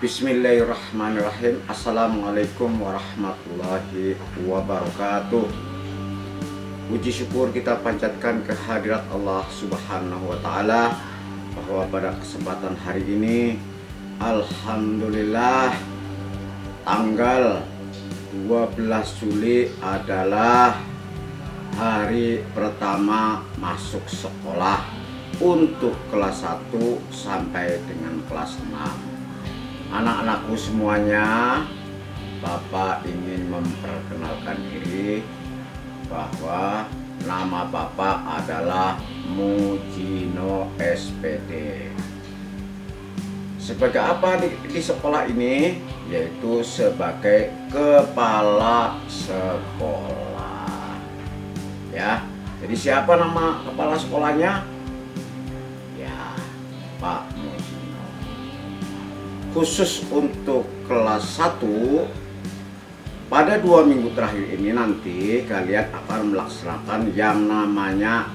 Bismillahirrahmanirrahim. Assalamualaikum warahmatullahi wabarakatuh. Puji syukur kita panjatkan kehadirat Allah Subhanahu wa Ta'ala, bahwa pada kesempatan hari ini alhamdulillah tanggal 12 Juli adalah hari pertama masuk sekolah untuk kelas 1 sampai dengan kelas 6. Anak-anakku semuanya, Bapak ingin memperkenalkan diri bahwa nama Bapak adalah Mujino SPD. Sebagai apa di sekolah ini? Yaitu sebagai kepala sekolah. Ya, jadi siapa nama kepala sekolahnya? Ya, Pak Mujino. Khusus untuk kelas 1, pada 2 minggu terakhir ini nanti kalian akan melaksanakan yang namanya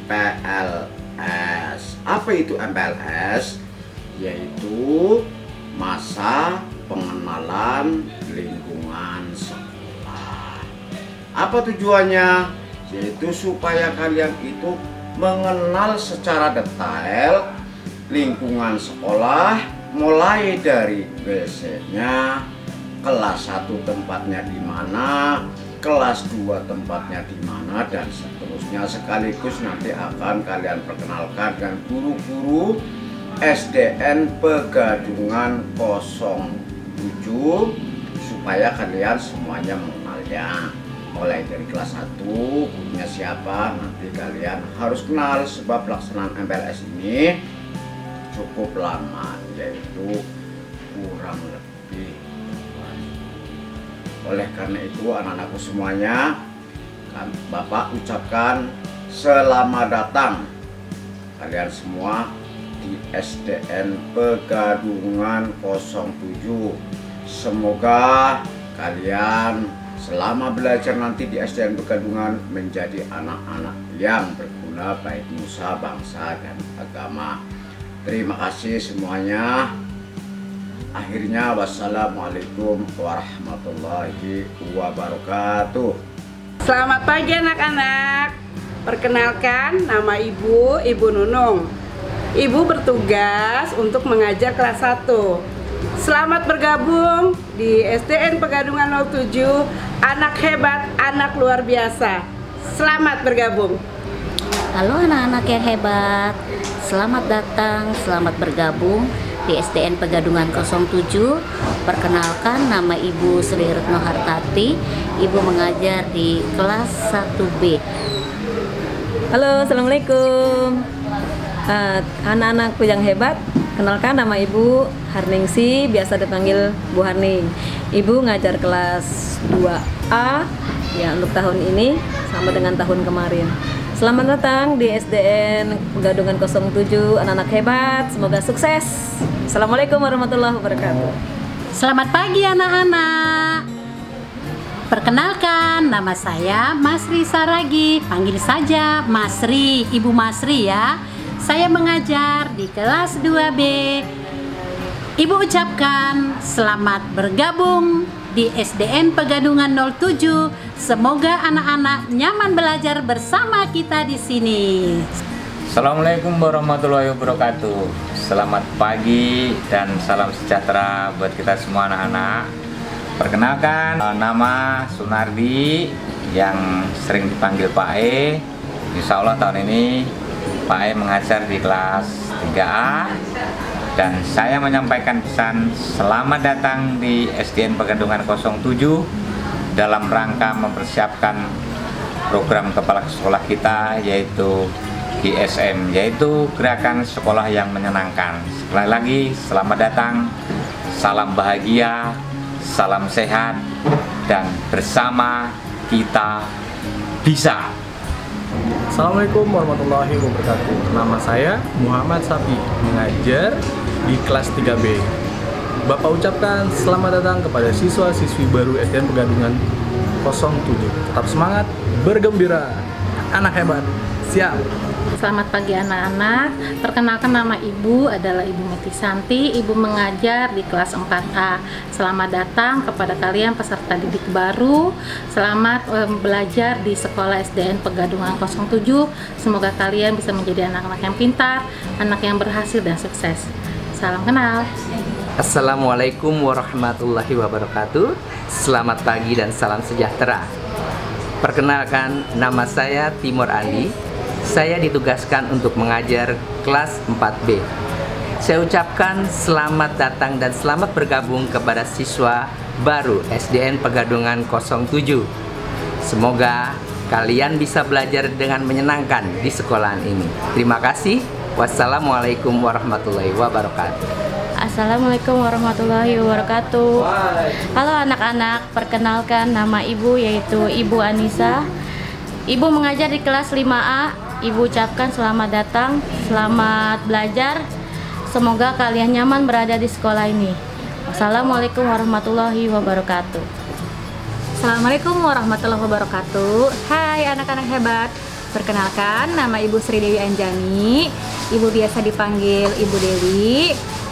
MPLS. Apa itu MPLS? Yaitu masa pengenalan lingkungan sekolah. Apa tujuannya? Yaitu supaya kalian itu mengenal secara detail lingkungan sekolah, mulai dari WC-nya, kelas 1 tempatnya di mana, kelas 2 tempatnya di mana, dan seterusnya. Sekaligus nanti akan kalian perkenalkan dengan guru-guru SDN Pegadungan 07 supaya kalian semuanya mengenalnya. Mulai dari kelas 1, gurunya siapa, nanti kalian harus kenal, sebab pelaksanaan MPLS ini cukup lama, yaitu kurang lebih. Oleh karena itu anak-anakku semuanya, Bapak ucapkan selamat datang kalian semua di SDN Pegadungan 07. Semoga kalian selama belajar nanti di SDN Pegadungan menjadi anak-anak yang berguna baik nusa, bangsa, dan agama. Terima kasih semuanya. Akhirnya wassalamualaikum warahmatullahi wabarakatuh. Selamat pagi anak-anak. Perkenalkan, nama Ibu Nunung. Ibu bertugas untuk mengajar kelas 1. Selamat bergabung di SDN Pegadungan 07. Anak hebat, anak luar biasa. Selamat bergabung. Halo anak-anak yang hebat, selamat datang, selamat bergabung di SDN Pegadungan 07. Perkenalkan, nama Ibu Sri Retno Hartati. Ibu mengajar di kelas 1B. Halo, assalamualaikum anak-anakku yang hebat. Kenalkan, nama Ibu Harningsi, biasa dipanggil Bu Harning. Ibu ngajar kelas 2A ya untuk tahun ini sama dengan tahun kemarin. Selamat datang di SDN Pegadungan 07, anak-anak hebat, semoga sukses. Assalamualaikum warahmatullahi wabarakatuh. Selamat pagi anak-anak. Perkenalkan, nama saya Masri Saragi, panggil saja Masri, Ibu Masri ya. Saya mengajar di kelas 2B. Ibu ucapkan selamat bergabung di SDN Pegadungan 07. Semoga anak-anak nyaman belajar bersama kita di sini. Assalamualaikum warahmatullahi wabarakatuh. Selamat pagi dan salam sejahtera buat kita semua anak-anak. Perkenalkan, nama Sunardi yang sering dipanggil Pak E. Insya Allah tahun ini Pak E mengajar di kelas 3A. Dan saya menyampaikan pesan selamat datang di SDN Pegadungan 07 dalam rangka mempersiapkan program kepala sekolah kita, yaitu GSM, yaitu Gerakan Sekolah yang Menyenangkan. Sekali lagi selamat datang, salam bahagia, salam sehat, dan bersama kita bisa. Assalamualaikum warahmatullahi wabarakatuh. Nama saya Muhammad Safi, mengajar di kelas 3B. Bapak ucapkan selamat datang kepada siswa-siswi baru SDN Pegadungan 07. Tetap semangat, bergembira. anak hebat. Siap. Selamat pagi anak-anak. Perkenalkan, nama Ibu adalah Ibu Meti Santi. Ibu mengajar di kelas 4A. Selamat datang kepada kalian peserta didik baru. Selamat belajar di Sekolah SDN Pegadungan 07. Semoga kalian bisa menjadi anak-anak yang pintar, anak yang berhasil dan sukses. Salam kenal. Assalamualaikum warahmatullahi wabarakatuh. Selamat pagi dan salam sejahtera. Perkenalkan, nama saya Timur Andi. Saya ditugaskan untuk mengajar kelas 4B. Saya ucapkan selamat datang dan selamat bergabung kepada siswa baru SDN Pegadungan 07. Semoga kalian bisa belajar dengan menyenangkan di sekolahan ini. Terima kasih. Wassalamualaikum warahmatullahi wabarakatuh. Assalamualaikum warahmatullahi wabarakatuh. Halo anak-anak, perkenalkan nama Ibu yaitu Ibu Anissa. Ibu mengajar di kelas 5A. Ibu ucapkan selamat datang, selamat belajar. Semoga kalian nyaman berada di sekolah ini. Wassalamualaikum warahmatullahi wabarakatuh. Assalamualaikum warahmatullahi wabarakatuh. Hai anak-anak hebat. Perkenalkan, nama Ibu Sri Dewi Anjani. Ibu biasa dipanggil Ibu Dewi.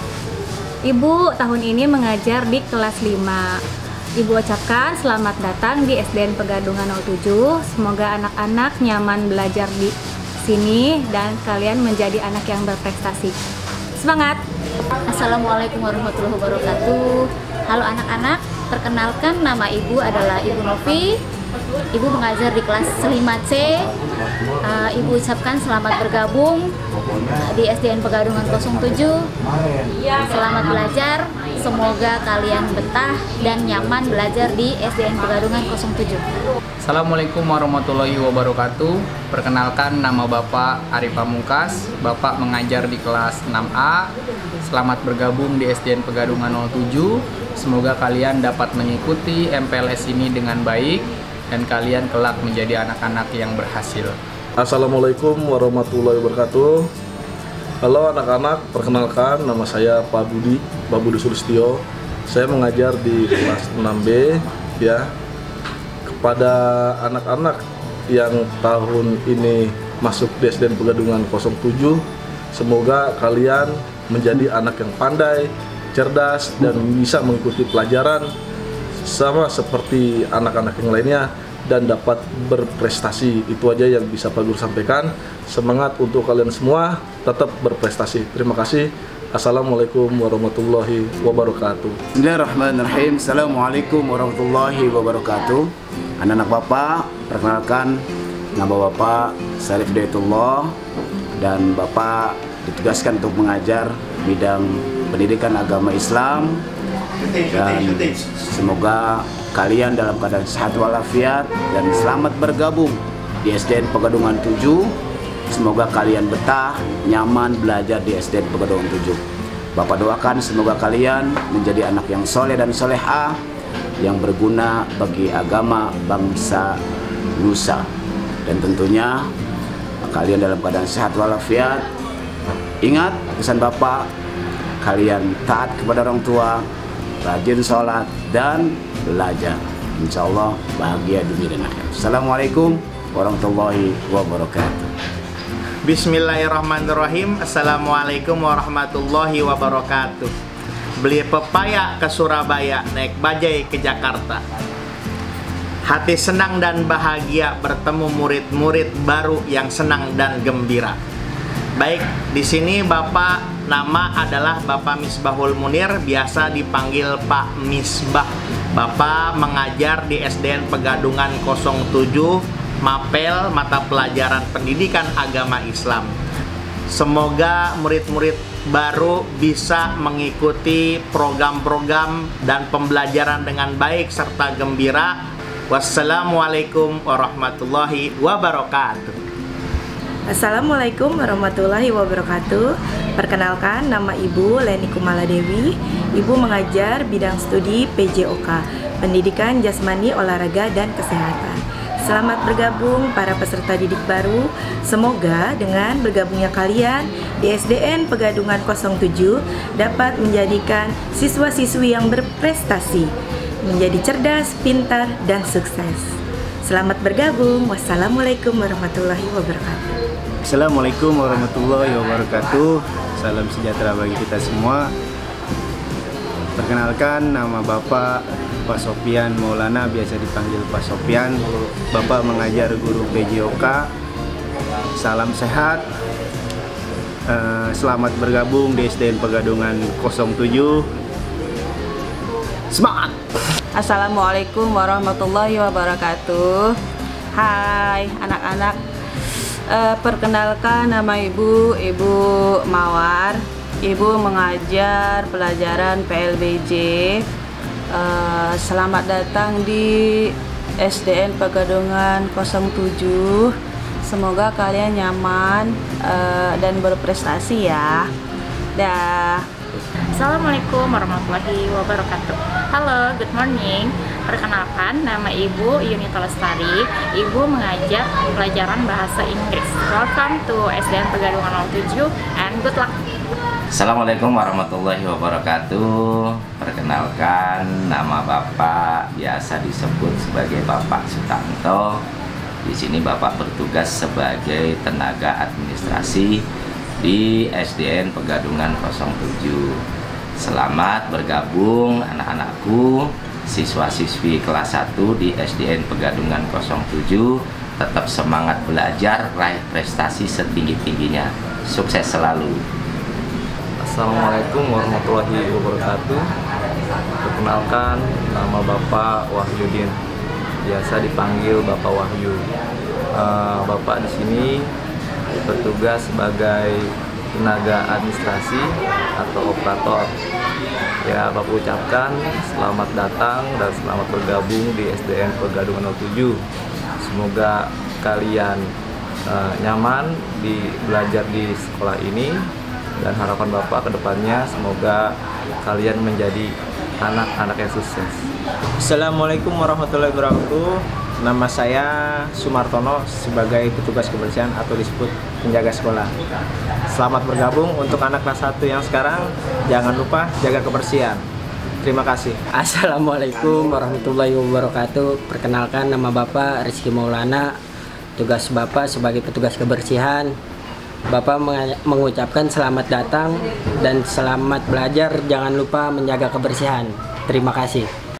Ibu tahun ini mengajar di kelas 5. Ibu ucapkan selamat datang di SDN Pegadungan 07. Semoga anak-anak nyaman belajar di sini dan kalian menjadi anak yang berprestasi. Semangat! Assalamualaikum warahmatullahi wabarakatuh. Halo anak-anak, perkenalkan nama Ibu adalah Ibu Novi. Ibu mengajar di kelas 5C. Ibu ucapkan selamat bergabung di SDN Pegadungan 07. Selamat belajar, semoga kalian betah dan nyaman belajar di SDN Pegadungan 07. Assalamualaikum warahmatullahi wabarakatuh. Perkenalkan, nama Bapak Arif Pamungkas. Bapak mengajar di kelas 6A. Selamat bergabung di SDN Pegadungan 07. Semoga kalian dapat mengikuti MPLS ini dengan baik dan kalian kelak menjadi anak-anak yang berhasil. Assalamualaikum warahmatullahi wabarakatuh. Halo anak-anak, perkenalkan nama saya Pak Budi Sulistyo. Saya mengajar di kelas 6B ya. Kepada anak-anak yang tahun ini masuk di SDN Pegadungan 07, semoga kalian menjadi anak yang pandai, cerdas dan bisa mengikuti pelajaran sama seperti anak-anak yang lainnya dan dapat berprestasi. Itu aja yang bisa Pak Guru sampaikan. Semangat untuk kalian semua, tetap berprestasi. Terima kasih. Assalamualaikum warahmatullahi wabarakatuh. Bismillahirrahmanirrahim. Assalamualaikum warahmatullahi wabarakatuh. Anak-anak Bapak, perkenalkan nama Bapak Sarif Hidayatullah dan Bapak ditugaskan untuk mengajar bidang pendidikan agama Islam. Dan semoga kalian dalam keadaan sehat walafiat dan selamat bergabung di SDN Pegadungan 7. Semoga kalian betah, nyaman belajar di SDN Pegadungan 7. Bapak doakan semoga kalian menjadi anak yang soleh dan solehah, yang berguna bagi agama, bangsa, nusa. Dan tentunya kalian dalam keadaan sehat walafiat. Ingat pesan Bapak, kalian taat kepada orang tua, rajin sholat dan belajar. Insya Allah bahagia dunia dan akhirat. Assalamualaikum warahmatullahi wabarakatuh. Bismillahirrahmanirrahim. Assalamualaikum warahmatullahi wabarakatuh. Beli pepaya ke Surabaya, naik bajai ke Jakarta. Hati senang dan bahagia bertemu murid-murid baru yang senang dan gembira. Baik, di sini Bapak nama adalah Bapak Misbahul Munir, biasa dipanggil Pak Misbah. Bapak mengajar di SDN Pegadungan 07, Mapel, mata pelajaran pendidikan agama Islam. Semoga murid-murid baru bisa mengikuti program-program dan pembelajaran dengan baik serta gembira. Wassalamualaikum warahmatullahi wabarakatuh. Assalamualaikum warahmatullahi wabarakatuh. Perkenalkan, nama Ibu Leni Kumala Dewi. Ibu mengajar bidang studi PJOK, Pendidikan Jasmani, Olahraga, dan Kesehatan. Selamat bergabung para peserta didik baru. Semoga dengan bergabungnya kalian di SDN Pegadungan 07 dapat menjadikan siswa-siswi yang berprestasi, menjadi cerdas, pintar, dan sukses. Selamat bergabung. Wassalamualaikum warahmatullahi wabarakatuh. Assalamualaikum warahmatullahi wabarakatuh. Salam sejahtera bagi kita semua. Perkenalkan, nama Bapak Pak Sofian Maulana, biasa dipanggil Pak Sofian. Bapak mengajar guru PJOK. Salam sehat. Selamat bergabung di SDN Pegadungan 07. Semangat! Assalamualaikum warahmatullahi wabarakatuh. Hai anak-anak, perkenalkan nama Ibu Mawar. Ibu mengajar pelajaran PLBJ. Selamat datang di SDN Pegadungan 07. Semoga kalian nyaman dan berprestasi ya. Dah. Assalamualaikum warahmatullahi wabarakatuh. Halo, good morning. Perkenalkan, nama Ibu Yunita Lestari. Ibu mengajar pelajaran bahasa Inggris. Welcome to SDN Pegadungan 07 and good luck. Assalamualaikum warahmatullahi wabarakatuh. Perkenalkan, nama Bapak biasa disebut sebagai Bapak Sutanto. Di sini Bapak bertugas sebagai tenaga administrasi di SDN Pegadungan 07. Selamat bergabung anak-anakku, siswa-siswi kelas 1 di SDN Pegadungan 07. Tetap semangat belajar, raih prestasi setinggi-tingginya. Sukses selalu. Assalamualaikum warahmatullahi wabarakatuh. Perkenalkan, nama Bapak Wahyudin, biasa dipanggil Bapak Wahyu. Bapak di sini bertugas sebagai tenaga administrasi atau operator. Ya, Bapak ucapkan selamat datang dan selamat bergabung di SDN Pegadungan 07. Semoga kalian nyaman belajar di sekolah ini, dan harapan Bapak ke depannya semoga kalian menjadi anak-anak yang sukses. Assalamualaikum warahmatullahi wabarakatuh. Nama saya Sumartono sebagai petugas kebersihan atau disebut penjaga sekolah. Selamat bergabung untuk anak kelas 1 yang sekarang. Jangan lupa jaga kebersihan. Terima kasih. Assalamualaikum warahmatullahi wabarakatuh. Perkenalkan, nama Bapak Rizky Maulana. Tugas Bapak sebagai petugas kebersihan. Bapak mengucapkan selamat datang dan selamat belajar. Jangan lupa menjaga kebersihan. Terima kasih.